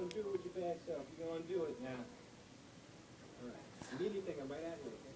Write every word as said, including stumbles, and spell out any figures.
want to do it with your bad self. You're going to do it now. All right. Immediately think I'm right at you.